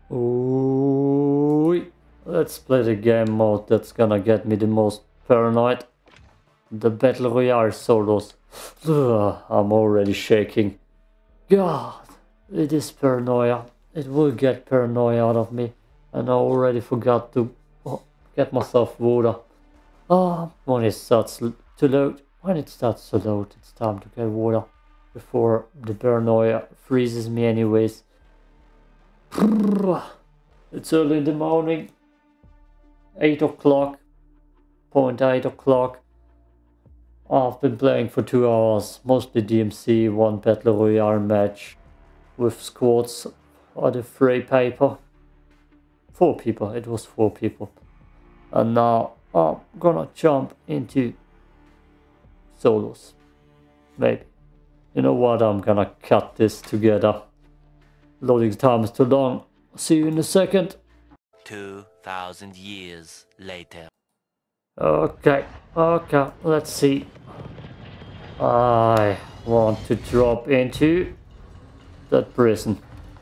Ooh, let's play the game mode that's gonna get me the most paranoid. The Battle Royale solos. Ugh, I'm already shaking. God, it is paranoia. It will get paranoia out of me. And I already forgot to get myself water. When it starts to load, it's time to get water. Before the paranoia freezes me anyways. It's early in the morning. 8 o'clock. 8 o'clock. I've been playing for 2 hours, mostly DMC, one Battle Royale match with squads on the free paper. 4 people, it was 4 people. And now I'm gonna jump into solos. Maybe. You know what, I'm gonna cut this together. Loading time is too long. See you in a second. 2,000 years later. Okay, let's see. I want to drop into that prison.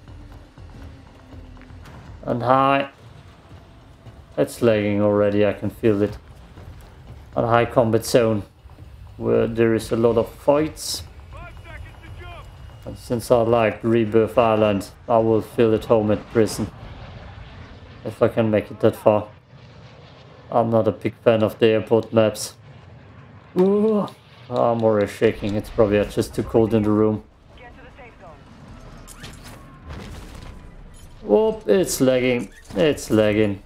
And high. It's lagging already, I can feel it. A high combat zone where there is a lot of fights. And since I like Rebirth Island, I will feel at home at prison. If I can make it that far. I'm not a big fan of the airport maps. Ooh, I'm already shaking. It's probably just too cold in the room. Oh, it's lagging. It's lagging.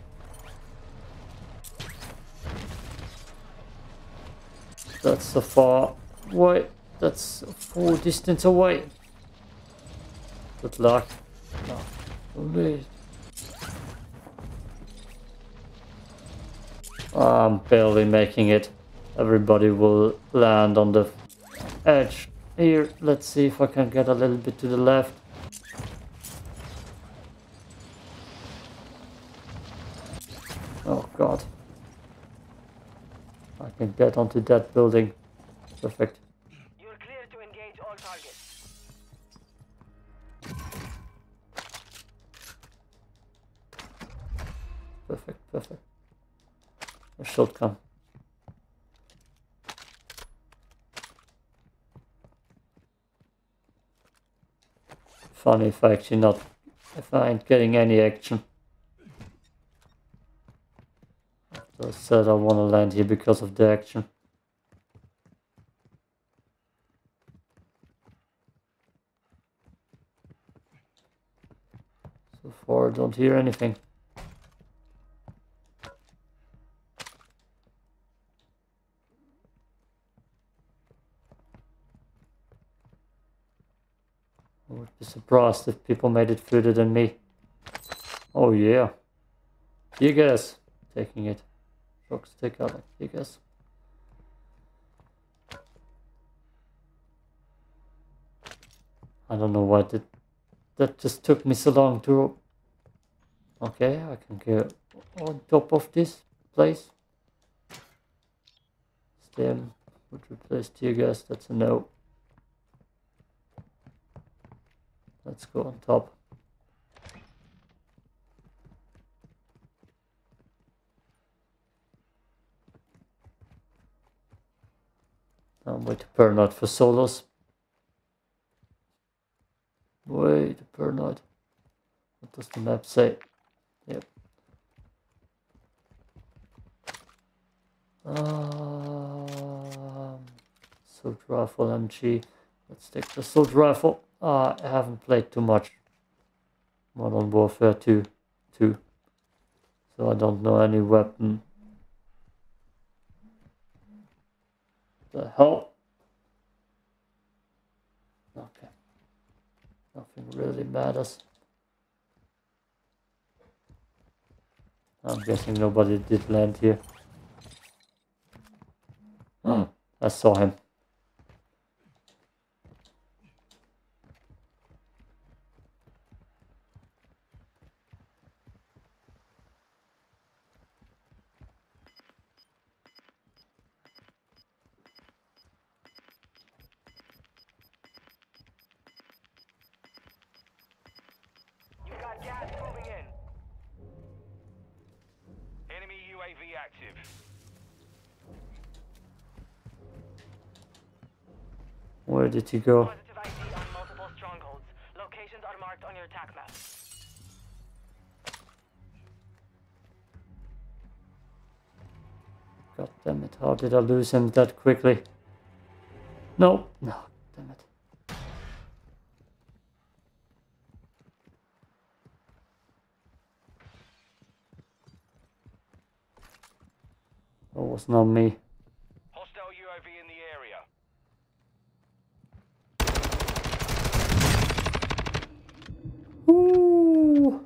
That's so far away. That's a full distance away. Good luck. No. I'm barely making it. Everybody will land on the edge. Here, let's see if I can get a little bit to the left. Oh god. I can get onto that building. Perfect. You're clear to engage all targets. Perfect. A shotgun. Funny if I ain't getting any action. I said I want to land here because of the action. So far I don't hear anything. I would be surprised if people made it further than me. Oh yeah. You guys taking it. Shock stick out, you guys. I don't know why that just took me so long to... Okay, I can get on top of this place. Stem would replace tear gas, that's a no. Let's go on top. I'm waiting paranoid for solos. Wait, paranoid. What does the map say? Yep. Assault rifle MG. Let's take the assault rifle. I haven't played too much Modern Warfare 2, so I don't know any weapon. The hell? Okay. Nothing really matters. I'm guessing nobody did land here. Oh, I saw him. You got gas moving in. UAV active. Where did he go? Positive ID on multiple strongholds. Locations are marked on your attack map. God damn it, how did I lose him that quickly? No, no, damn it. That was not me. Hostile UAV in the area. Ooh.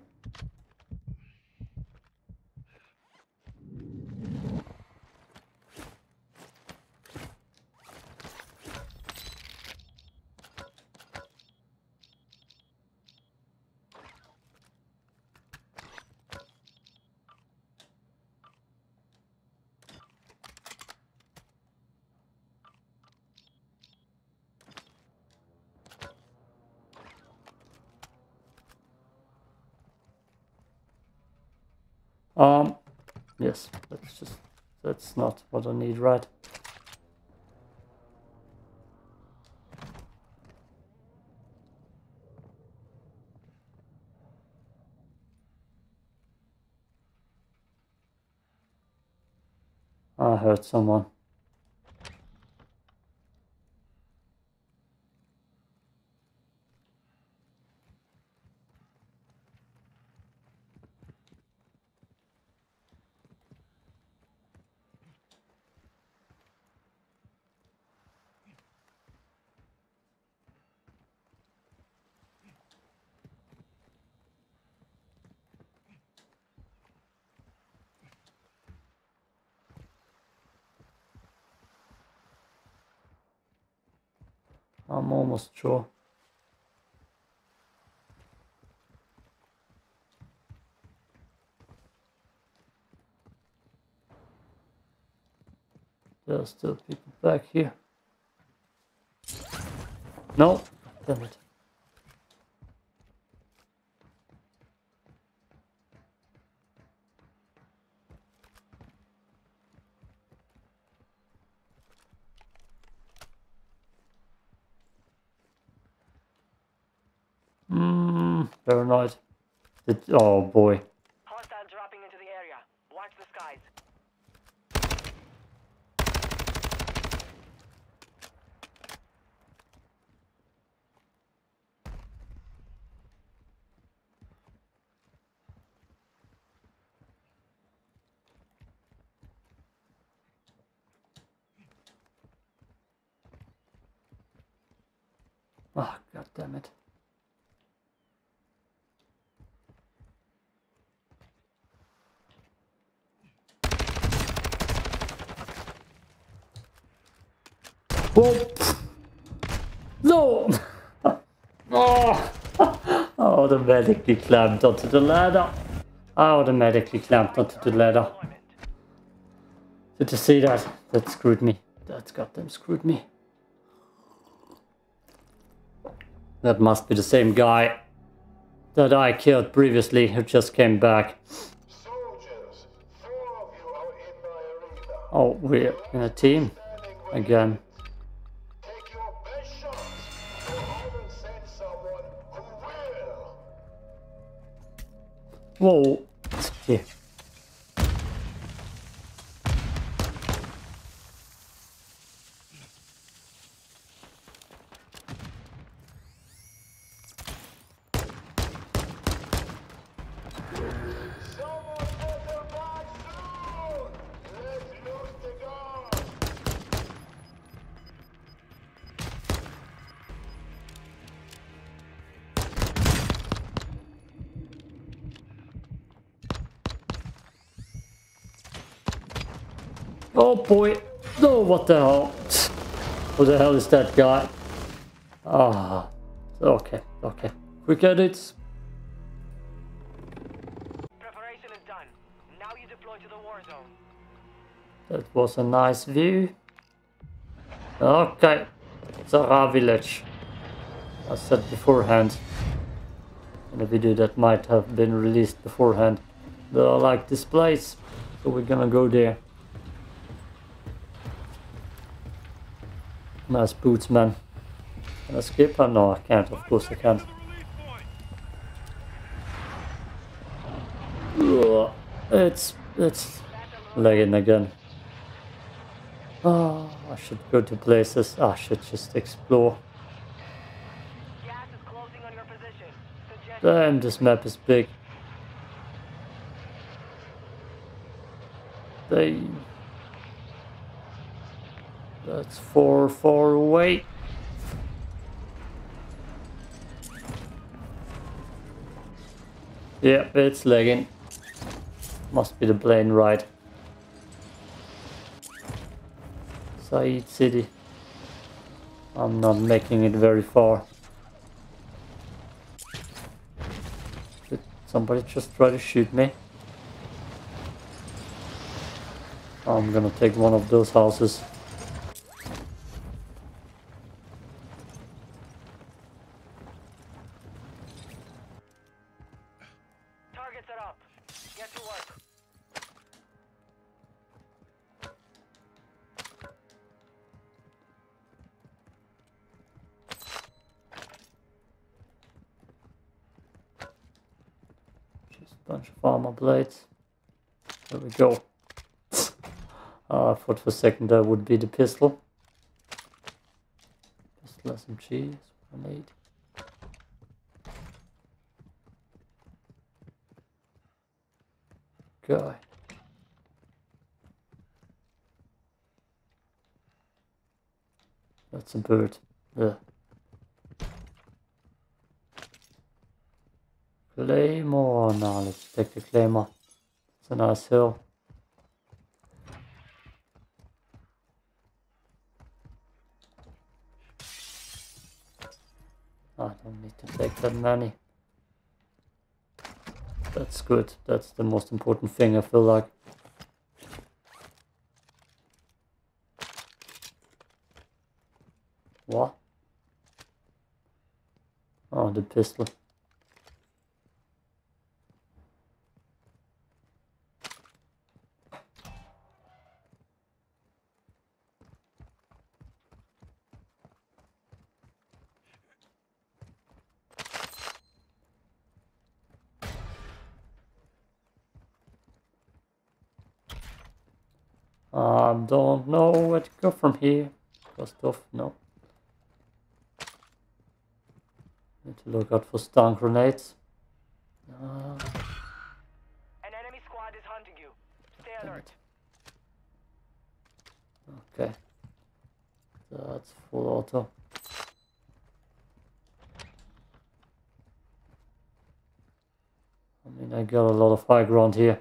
Yes, that's not what I need, right? I heard someone. I'm almost sure. There are still people back here. No, damn it. Paranoid. Oh boy. Hostile dropping into the area. Watch the skies. Oh, god damn it. Whoa! No! Oh! I automatically climbed onto the ladder. I automatically climbed onto the ladder. Did you see that? That screwed me. That's goddamn screwed me. That must be the same guy that I killed previously who just came back. Soldiers, 4 of you are in my arena. Oh, we're in a team again. Take your best shots, or I will send someone who will. Whoa. Yeah. Someone better back soon! Let's lose the guard! Oh boy. No, what the hell? Who the hell is that guy? Ah. Okay, okay. Quick edits. Preparation is done. Now you deploy to the war zone. That was a nice view. Okay. Zara village. I said beforehand. In a video that might have been released beforehand. But I like this place. So we're gonna go there. Nice boots, man. Can I skip? Oh, no, I can't. Of course I can't. Ugh, it's lagging again. Oh, I should go to places. I should just explore. Gas is closing on your position. Suggest Damn, this map is big. That's far away. Yeah, it's lagging. Must be the plane ride. Said City. I'm not making it very far. Did somebody just try to shoot me? I'm gonna take one of those houses. targets are up. Get to work. Just a bunch of armor blades. There we go. I thought for a second that would be the pistol. Pistol SMG, grenade. Guy. That's a bird. Yeah. Claymore. Now let's take the Claymore. It's a nice hill. I don't need to take that many. That's good. That's the most important thing, I feel like. What? Oh, the pistol. I don't know where to go from here. First off, no. Need to look out for stun grenades. An enemy squad is hunting you. Stay alert. Okay. That's full auto. I mean, I got a lot of high ground here.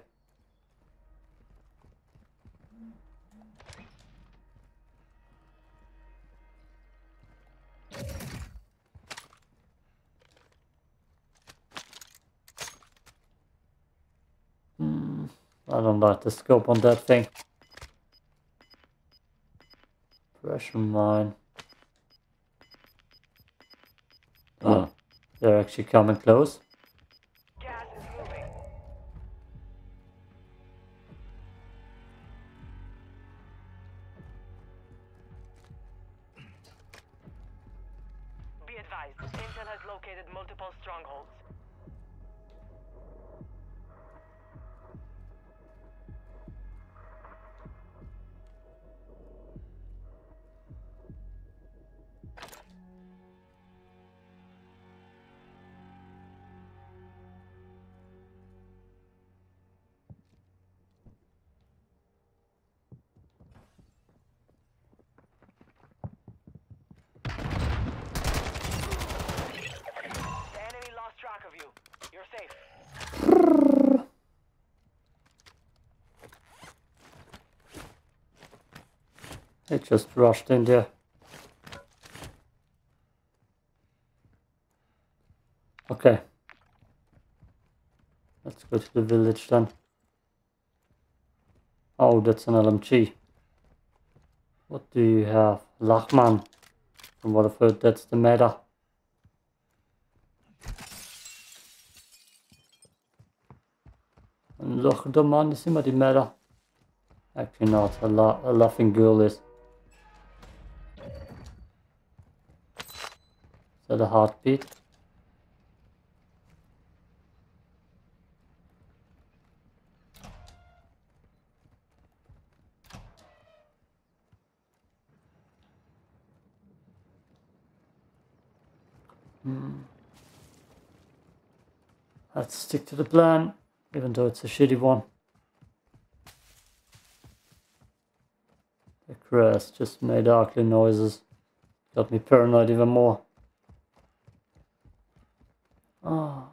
I don't like the scope on that thing. Pressure mine. Oh, they're actually coming close. Gas is moving. Be advised, Intel has located multiple strongholds. The enemy lost track of you. You're safe. They just rushed in there. Okay. Let's go to the village then. Oh, that's an LMG. What do you have? Lachman. From what I've heard, that's the meta. Ein Loch der Mann ist immer die Meta. Actually not, a laughing girl is. Is that a heartbeat? Let's stick to the plan, even though it's a shitty one. The grass just made ugly noises. Got me paranoid even more. Ah.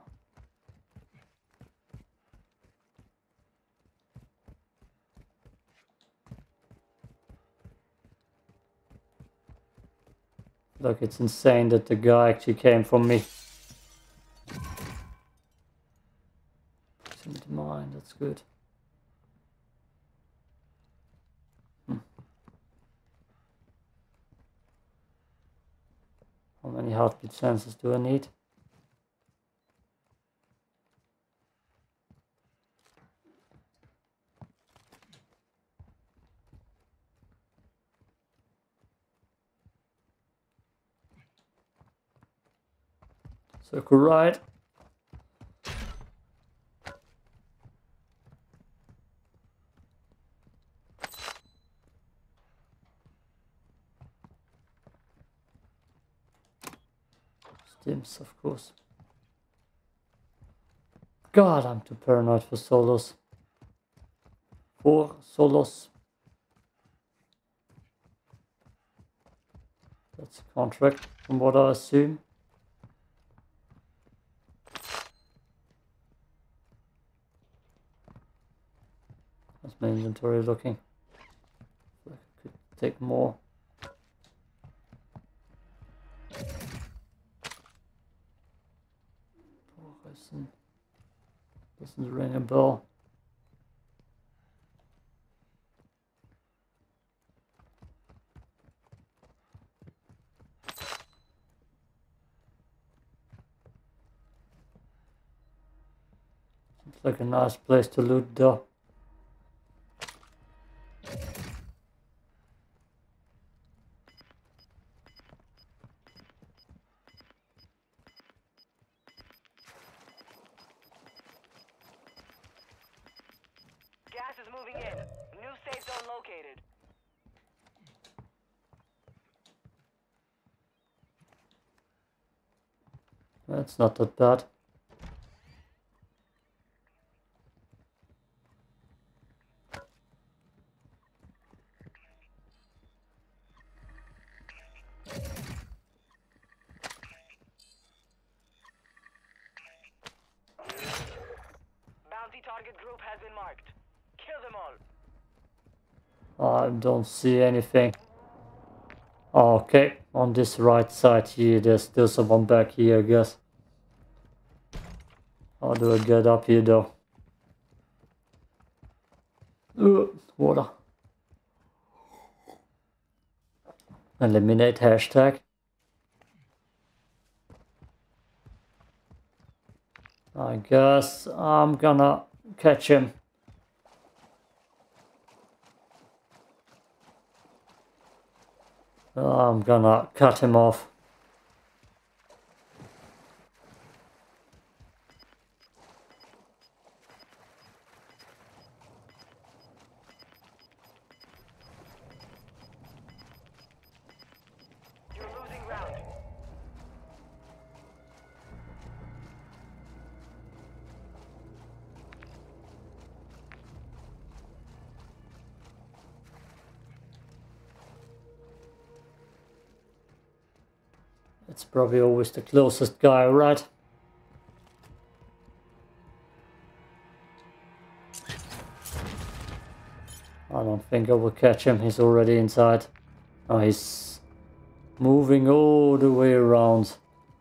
Look, it's insane that the guy actually came from me. Into mine, that's good. How many heartbeat sensors do I need? Circle right. Stims, of course. God, I'm too paranoid for solos. For solos. That's a contract, from what I assume. How's my inventory looking? I could take more. Doesn't ring a bell. Looks like a nice place to loot though. Gas is moving in. New safe zone located. That's not that bad. Bounty target group has been marked. Kill them all. I don't see anything. Okay, on this right side here, there's still someone back here, I guess. How do I get up here though? Water. Eliminate hashtag. I guess I'm gonna catch him. I'm gonna cut him off. You're losing ground. It's probably always the closest guy, right? I don't think I will catch him, he's already inside. Oh, he's moving all the way around.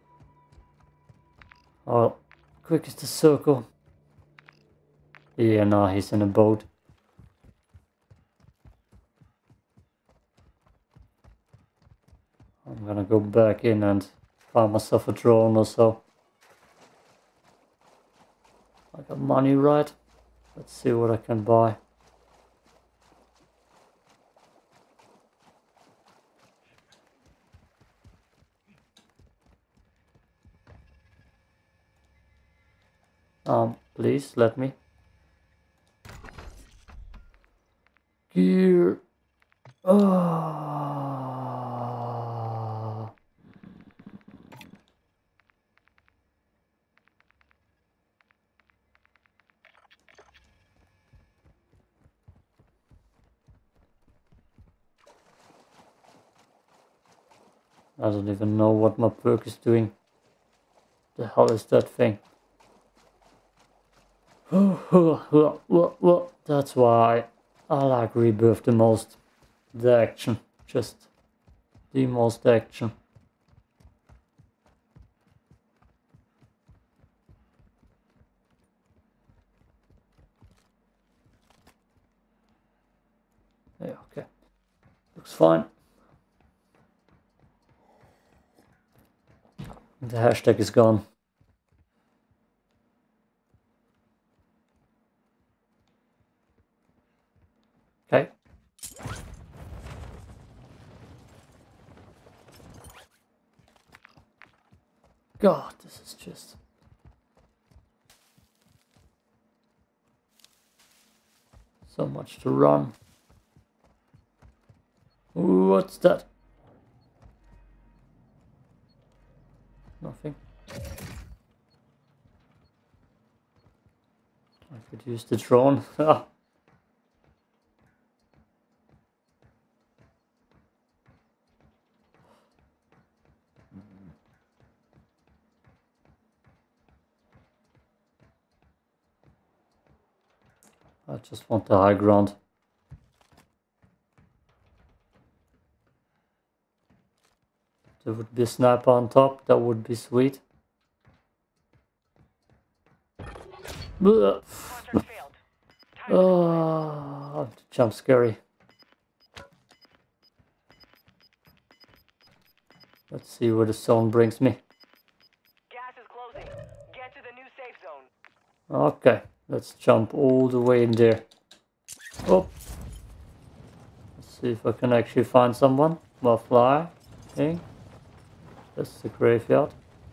Oh, quick is the circle. Yeah, no, he's in a boat. I'm gonna go back in and find myself a drone or so. I got money, right? Let's see what I can buy. Please let me. Gear. Ah. I don't even know what my perk is doing. The hell is that thing? That's why I like Rebirth the most. The action. Just the most action. Yeah, okay. Looks fine. The hashtag is gone. Okay. God, this is just... so much to run. Ooh, what's that? Nothing. I could use the drone. Ah. I just want the high ground. There would be a sniper on top, that would be sweet. Contract failed. Time Oh, the jump scary. Let's see where the zone brings me. gas is closing. Get to the new safe zone. Okay, let's jump all the way in there. Oh. Let's see if I can actually find someone. Well, fly thing. That's the graveyard.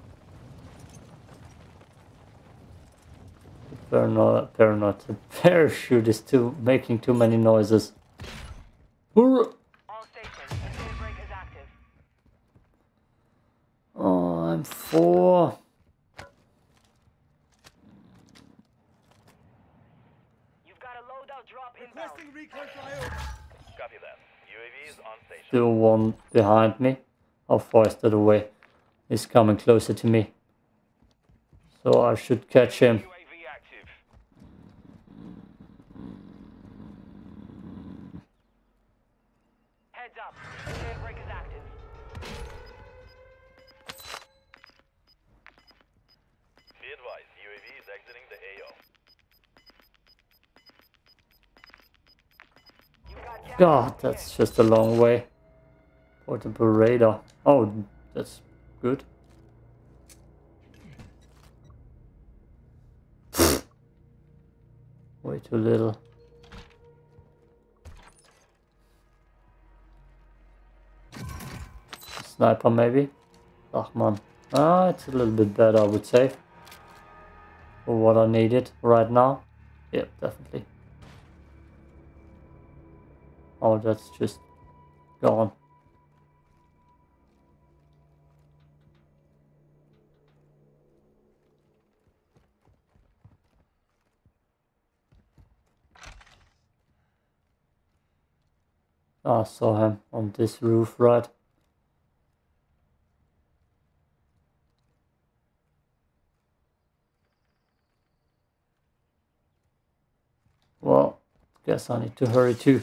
The parachute is making too many noises. All stations, daybreak is active. Oh, I'm 4. You've got a loadout drop inbound. Requesting recon flyover. Copy that. UAV is on station. Still one behind me. How far is that away? He's coming closer to me. So I should catch him. UAV active. Heads up. Daybreak is active. Be advised, UAV is exiting the AO. You got gas. God, that's just a long way. Portable radar. Oh, that's good. Way too little. Sniper maybe? Oh man. Ah, it's a little bit better, I would say. For what I needed right now. Yeah, definitely. Oh, that's just gone. I saw him on this roof, right? Well, guess I need to hurry too.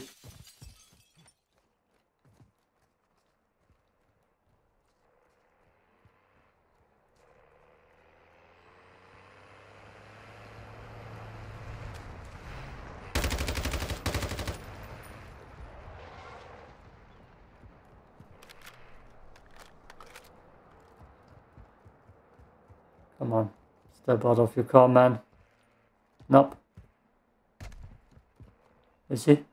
Come on, step out of your car, man. Nope. Is he?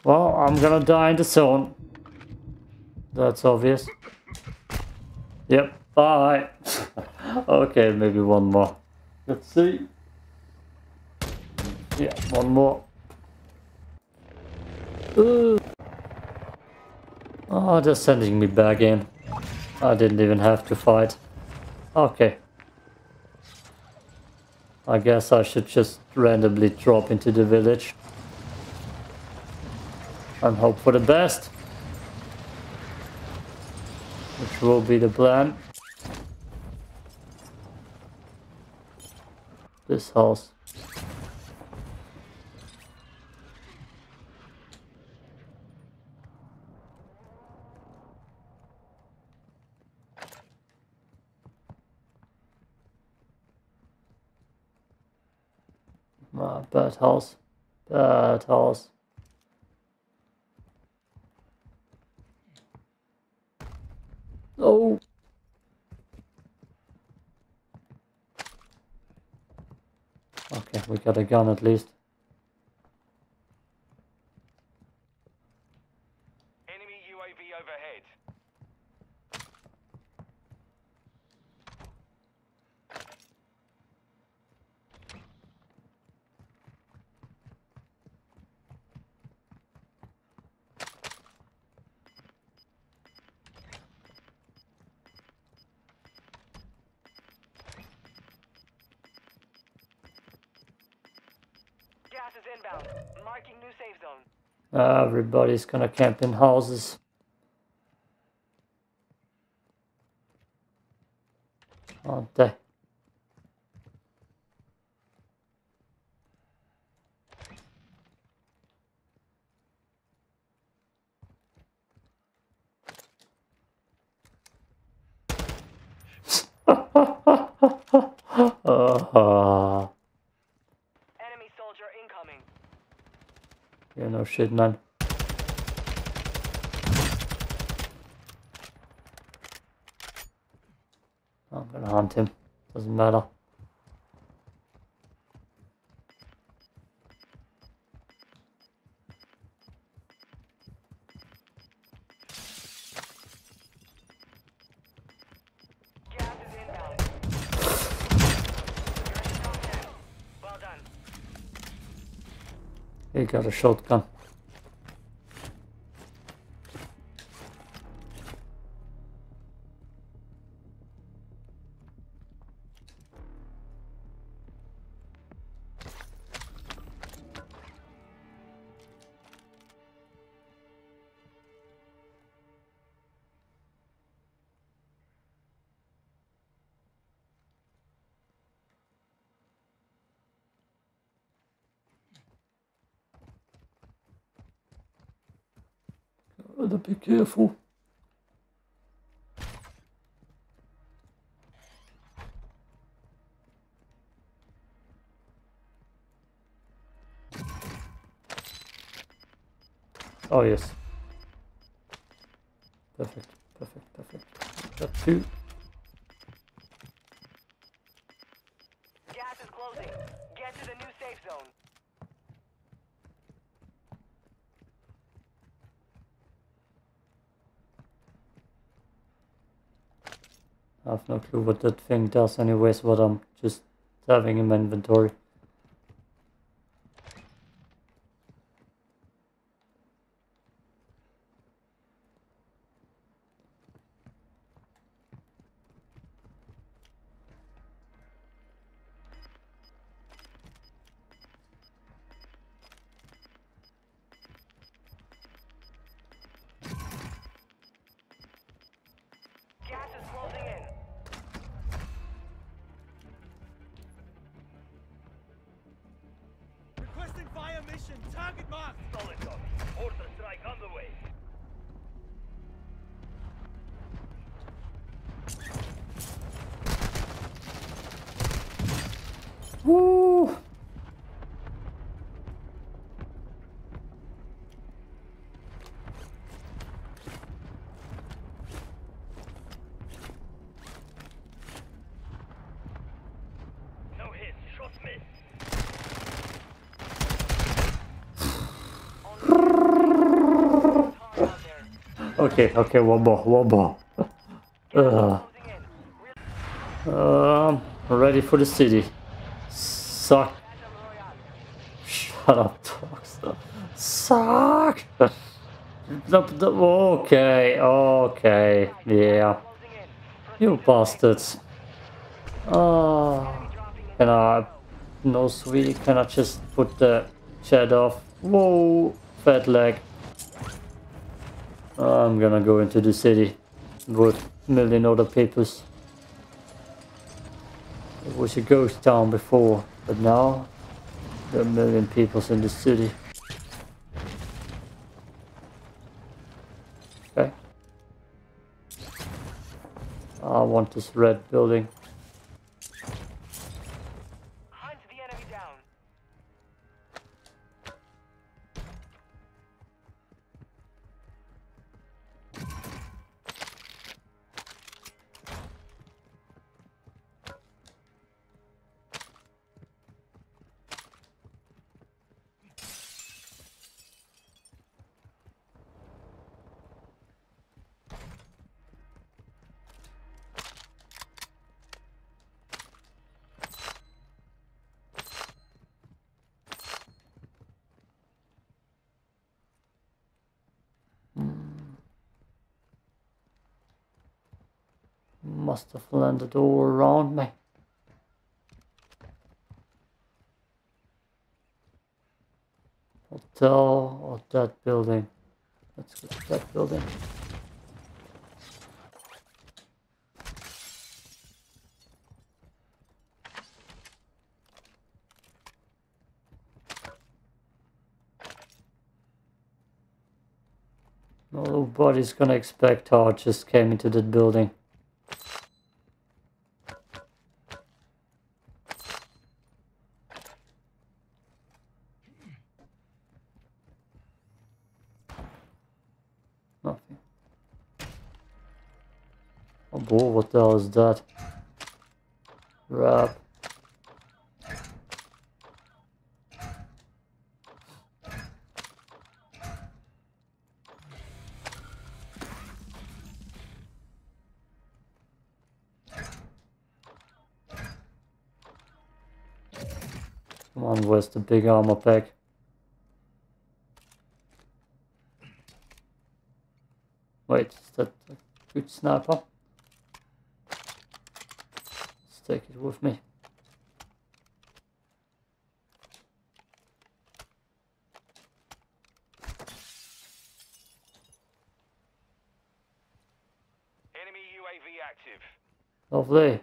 Well, I'm gonna die in the zone. That's obvious. Yep, bye. Okay, maybe one more. Let's see. Yeah, one more. Ooh. Oh, they're sending me back in. I didn't even have to fight. Okay. I guess I should just randomly drop into the village. And hope for the best. Which will be the plan. This house. Ah, bad house. Bad house. Oh. Okay, we got a gun at least. Enemy UAV overhead. Gas is inbound. Marking new safe zone. Everybody's gonna camp in houses. Aren't they? Enemy soldier incoming. Yeah, no shit, man. I'm gonna hunt him. Doesn't matter. Gas is inbound. You're in the top 10. Well done. He got a shotgun. Gotta be careful. Oh yes. Perfect, perfect, perfect. Got two. Gas is closing. Get to the new safe zone. I have no clue what that thing does anyways, but I'm just having in my inventory. Gas is closing in. Requesting fire mission. Target marked. Solid copy. Order strike on the way. Woo! No hits. Shots missed. Only 10 seconds Okay, one more. Ready for the city. Suck. Shut up, dogs. Suck. Okay, yeah. You bastards. Can I... No, sweetie, can I just put the chat off? Whoa, fat leg. I'm gonna go into the city with a million other peoples. It was a ghost town before, but now there are a million peoples in the city. Okay. I want this red building. Hunt the enemy down. Must have landed all around me. Hotel or that building. Let's go to that building. Nobody's gonna expect how I just came into that building. Nothing. Oh boy, what the hell is that? Wrap. Come on, where's the big armor pack? Wait, is that a good sniper? Let's take it with me. Enemy UAV active. Lovely.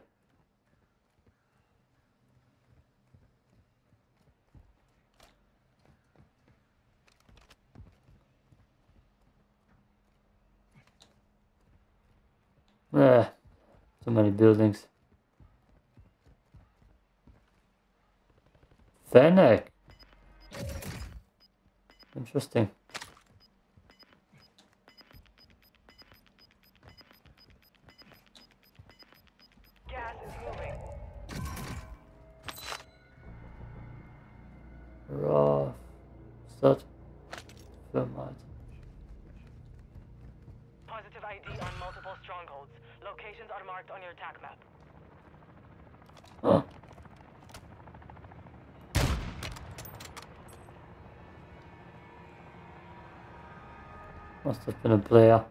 Too many buildings. Fennec. Interesting. Gas is moving. Raw. What's that? Thermite. Positive ID on multiple strongholds. Locations are marked on your attack map. Huh. Must have been a player.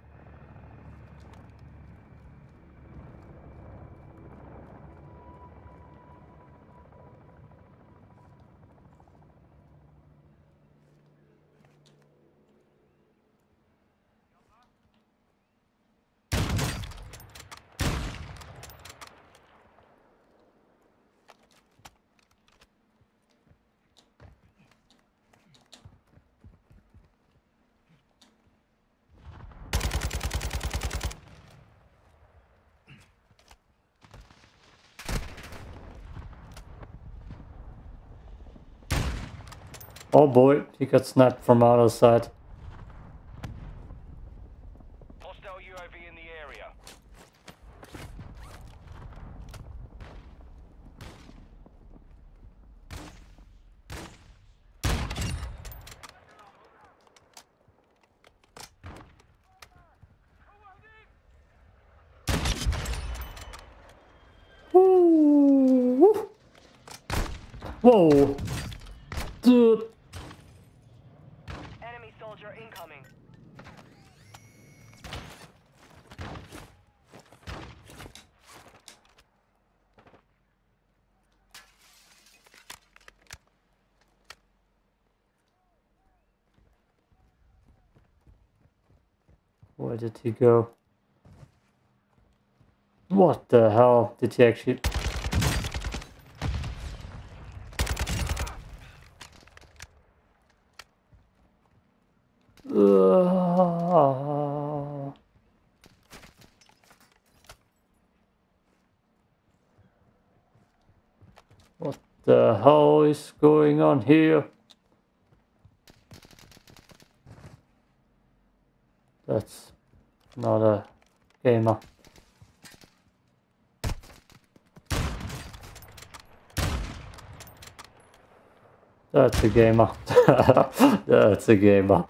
Oh boy, he got snapped from other side. Hostile UAV in the area. Whoa! Dude! Enemy soldier incoming. Where did he go? What the hell did he actually... What the hell is going on here? That's not a gamer. That's a gamer. That's a gamer.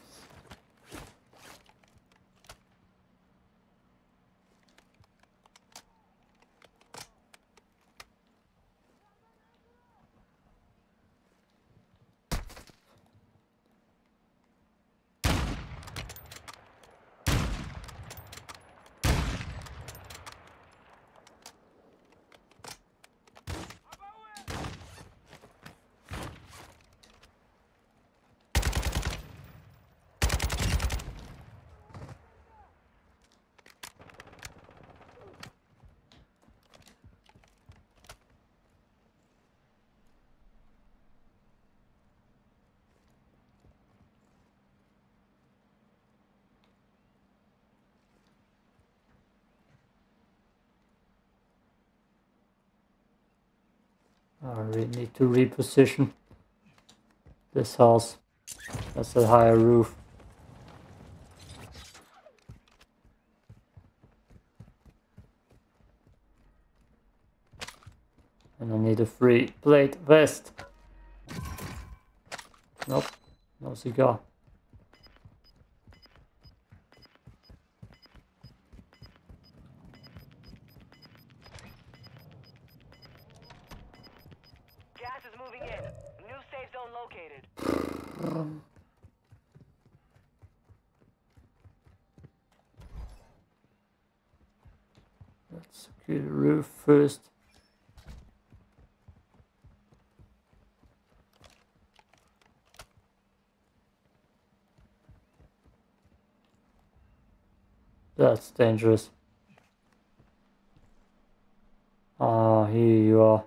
I really need to reposition this house. That's a higher roof. And I need a free plate vest. Nope, no cigar. Gas is moving in. New safe zone located. Let's secure the roof first. That's dangerous. Ah, here you are.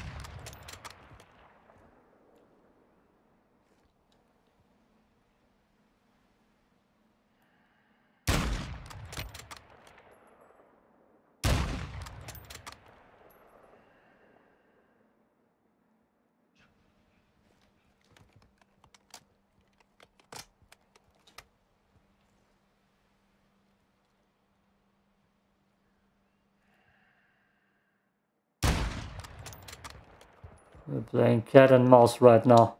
We're playing cat and mouse right now.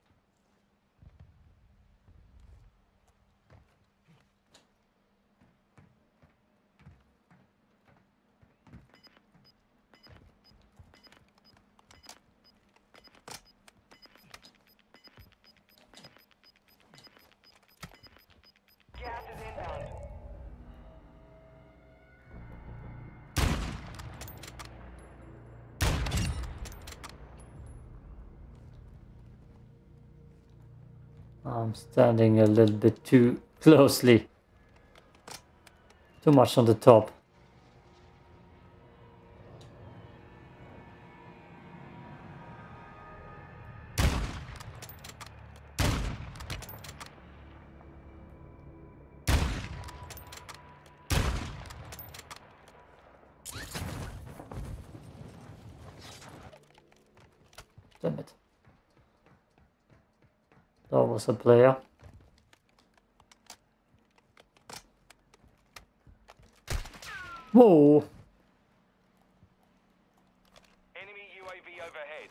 Gas is inbound. I'm standing a little bit too closely. Too much on the top. Damn it. That was a player. Whoa! Enemy UAV overhead.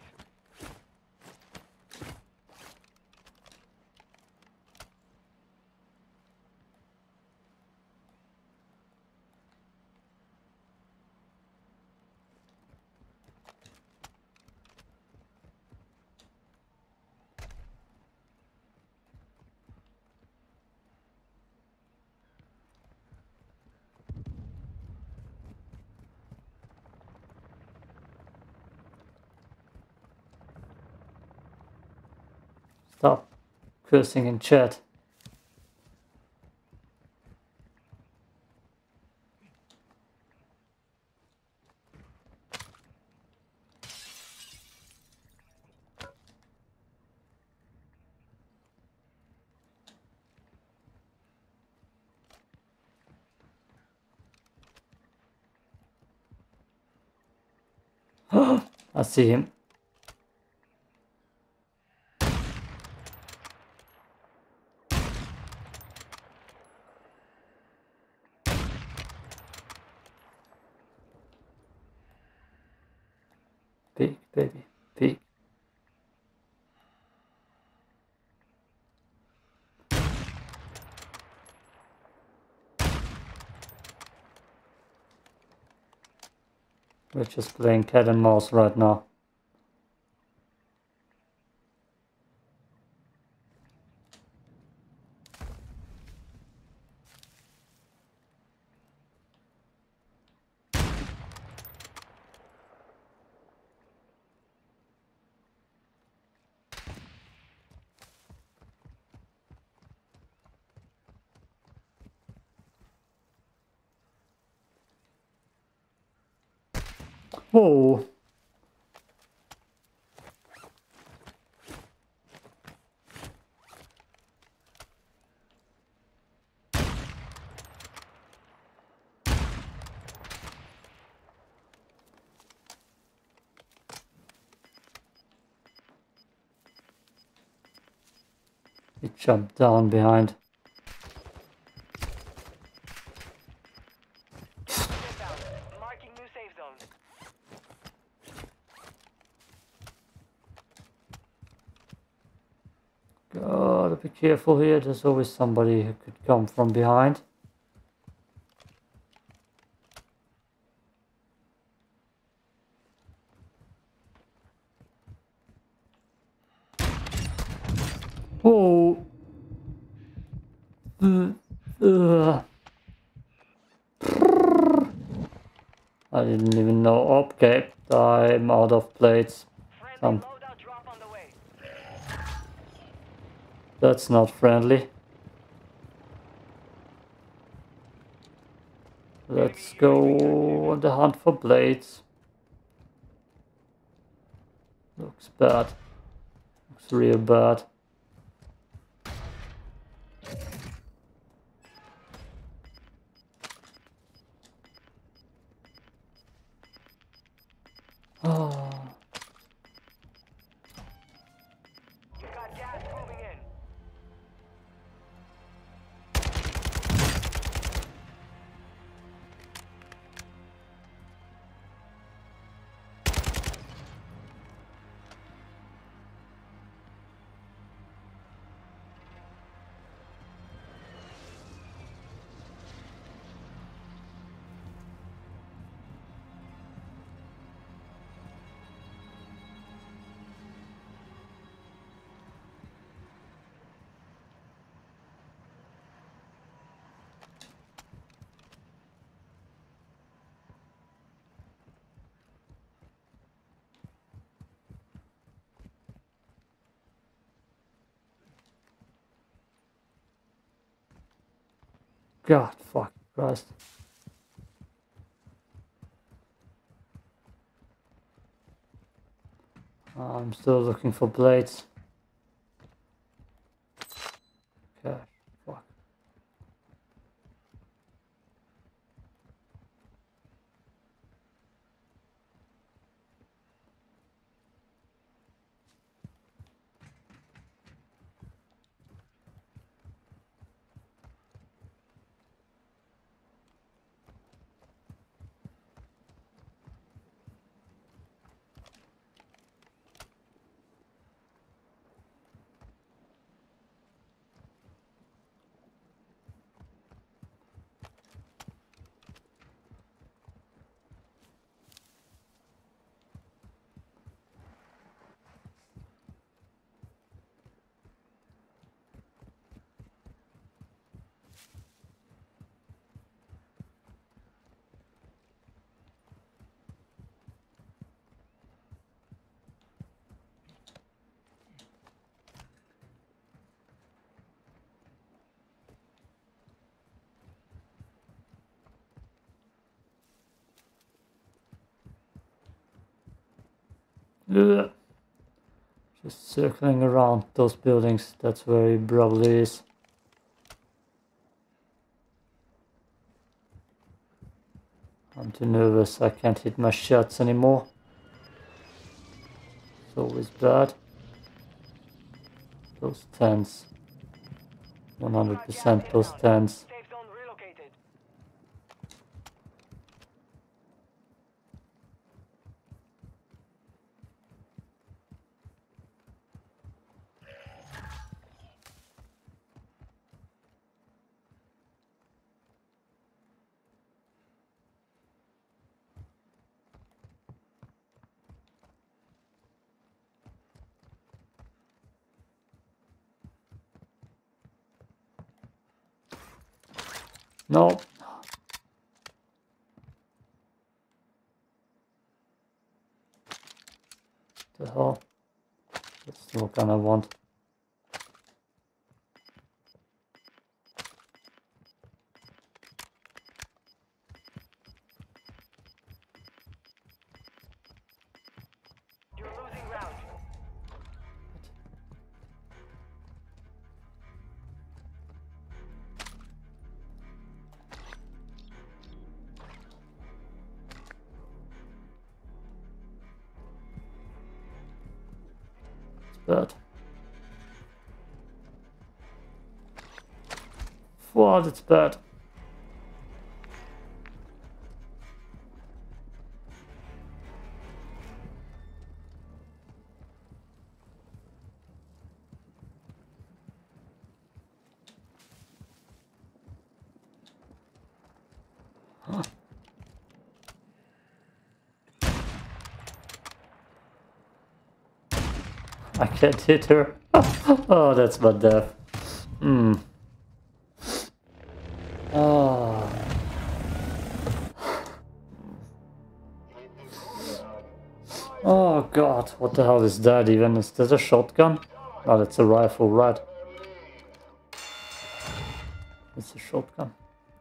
Stop cursing in chat. I see him. Peek, baby, peek. We're just playing cat and mouse right now. Whoa. He jumped down behind. Inbound. Marking new safe zone. Gotta be careful here. There's always somebody who could come from behind. Oh. I didn't even know. Okay, I'm out of plates. Friendly loadout drop on the way. That's not friendly. Let's go on the hunt for blades. Looks bad. Looks real bad. Oh. You got gas moving in. God, fuck Christ. I'm still looking for blades. Okay, fuck. Ugh. Just circling around those buildings, that's where he probably is. I'm too nervous, I can't hit my shots anymore. It's always bad. Those tents. 100% those tents. Safe zone relocated. No. The hell? That's not gonna want. You're losing ground. Bad. What? It's bad. Huh. I can't hit her. Oh, that's my death. Hmm. Oh. Oh god, what the hell is that even? Is that a shotgun? Oh, that's a rifle, right? It's a shotgun.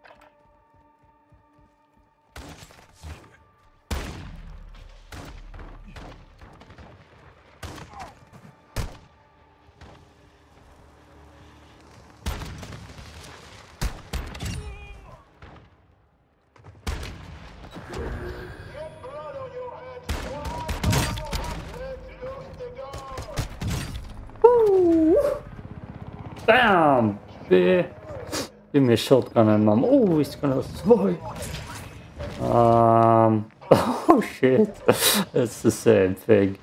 Get blood on your hands. Let loose the gun. Woo! Bam! Give me a shotgun and I'm always gonna survive. Oh shit, it's the same thing.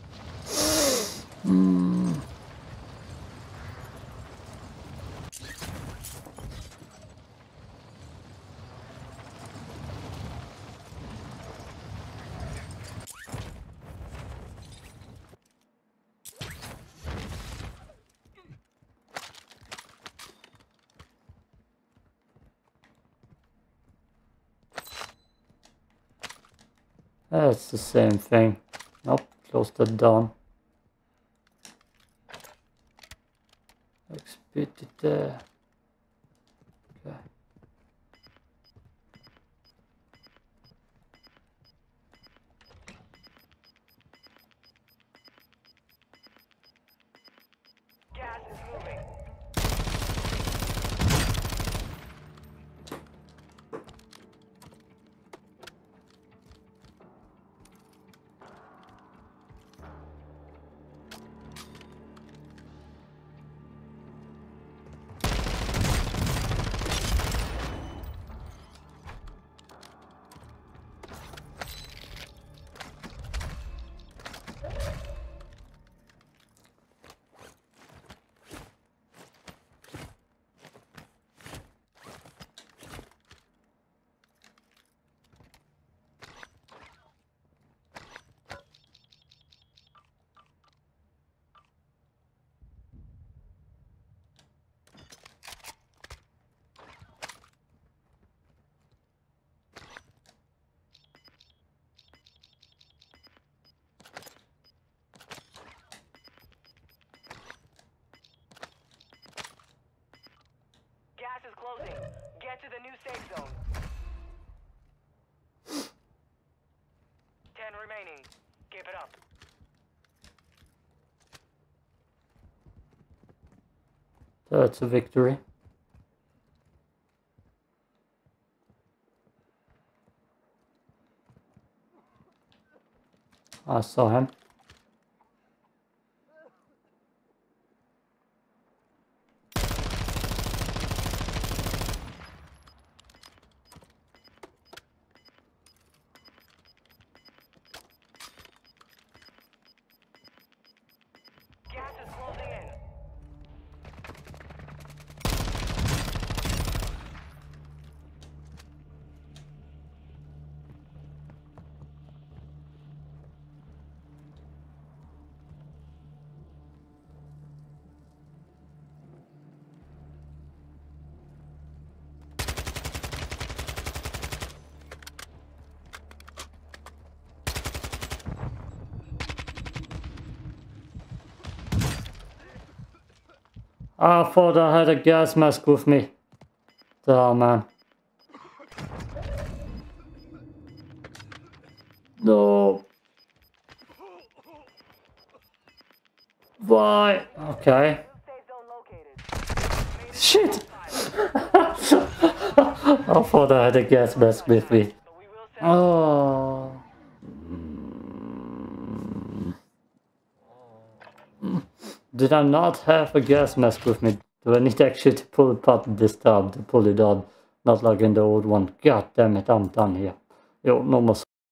That's the same thing. Nope, close that down. Expedite it there. Okay. Gas is moving. Gas is closing. Get to the new safe zone. 10 remaining. Keep it up. That's a victory. I saw him. Gas is closing in. I thought I had a gas mask with me. Oh man. No. Why? Okay. Safe zone located. Shit! I thought I had a gas mask with me. So we will send Oh. Did I not have a gas mask with me? Do I need actually to pull it apart this time to pull it on? Not like in the old one. God damn it, I'm done here. Yo, no more